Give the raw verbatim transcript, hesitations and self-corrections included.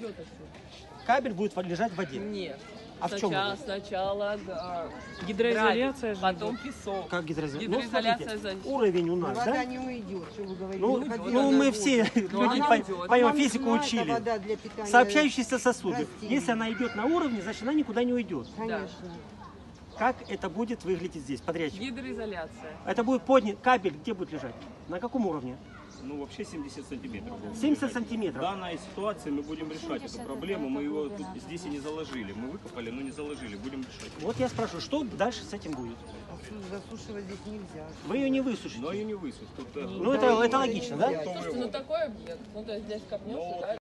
идет отсюда. Кабель будет лежать в воде. Нет. А в чем Сначала, вода? сначала да, Гидроизоляция же потом идет. песок. Как гидроизоляция? Гидроизоляция Ну, смотрите, за- уровень у Но нас, вода да? не уйдет, что вы говорите. Ну, не уйдет, ну она мы будет. все Но люди она по, уйдет. по Нам физику нужна эта учили. вода для питания Сообщающиеся сосуды. растений. Если она идет на уровне, значит она никуда не уйдет. Конечно. Как это будет выглядеть здесь, подрядчик? Гидроизоляция. Это будет поднят кабель, где будет лежать? На каком уровне? Ну, вообще семьдесят сантиметров. семьдесят В сантиметров. данной ситуации мы будем решать эту проблему. Мы его тут здесь и не заложили. Мы выкопали, но не заложили. Будем решать. Вот я спрашиваю, что дальше с этим будет? Засушивать здесь нельзя. Вы ее не высушите. Но ее не высушить. Тут, э, Ну это, это логично, да? Слушайте, ну такой объект. Ну то есть здесь копнешь, Ну, да?